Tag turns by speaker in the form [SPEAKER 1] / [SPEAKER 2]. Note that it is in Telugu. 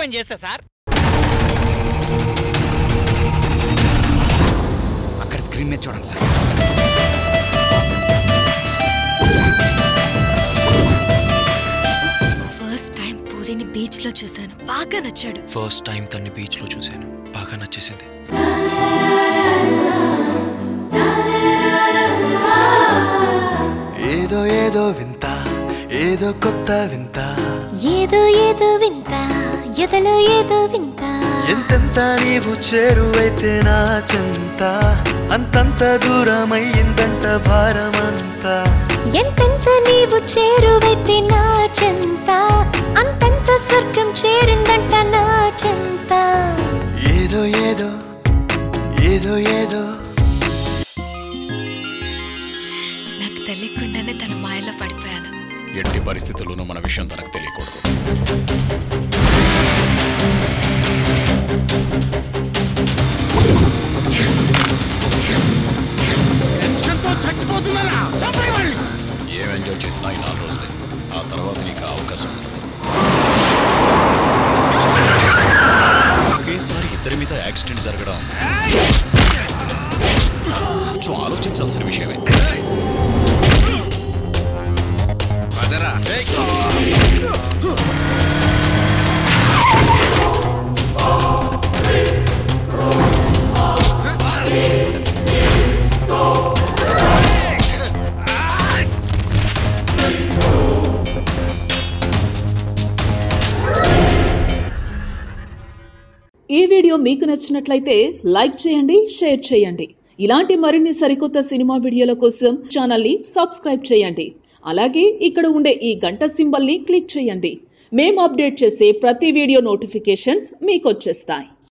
[SPEAKER 1] పని చేస్తా సార్.
[SPEAKER 2] అక్కడ స్క్రీన్ మీద చూడండి సార్.
[SPEAKER 3] ఫస్ట్ టైం పూరిని బీచ్ లో చూశాను, బాగా నచ్చాడు.
[SPEAKER 4] ఫస్ట్ టైం తన్ని బీచ్ లో చూశాను, బాగా నచ్చేసింది.
[SPEAKER 5] ఏదో ఏదో వింత, ఏదో కొత్త వింత,
[SPEAKER 3] ఏదో ఏదో వింత, ఎదలో ఏదో వింత.
[SPEAKER 5] ఎంతెంత నీవు చేరువైతే నా చెంత, అంతంత దూరమయ్యిందంట భారమంతా.
[SPEAKER 3] ఎంతెంత నీవు చేరువైతే నా చెంత, అంతంత స్వర్గం చేరిందంట నా చెంత.
[SPEAKER 5] ఏదో ఏదో ఏదో ఏదో.
[SPEAKER 3] నాకు తెలియకుండానే తన మాయలో పడిపోయాను.
[SPEAKER 6] ఎట్టి పరిస్థితుల్లోనూ మన విషయం తనకు తెలియకూడదు. ఏం ఎంజాయ్ చేసినా ఈ 4 రోజులే, ఆ తర్వాత నీకు అవకాశం ఉండదు. ఒకేసారి ఇద్దరి మీద యాక్సిడెంట్ జరగడం కొంచెం ఆలోచించాల్సిన విషయమే.
[SPEAKER 7] ఈ వీడియో మీకు నచ్చినట్లయితే లైక్ చేయండి, షేర్ చేయండి. ఇలాంటి మరిన్ని సరికొత్త సినిమా వీడియోల కోసం ఛానల్ని సబ్స్క్రైబ్ చేయండి. అలాగే ఇక్కడ ఉండే ఈ గంట సింబల్ని క్లిక్ చేయండి. మేము అప్డేట్ చేసే ప్రతి వీడియో నోటిఫికేషన్స్ మీకు వచ్చేస్తాయి.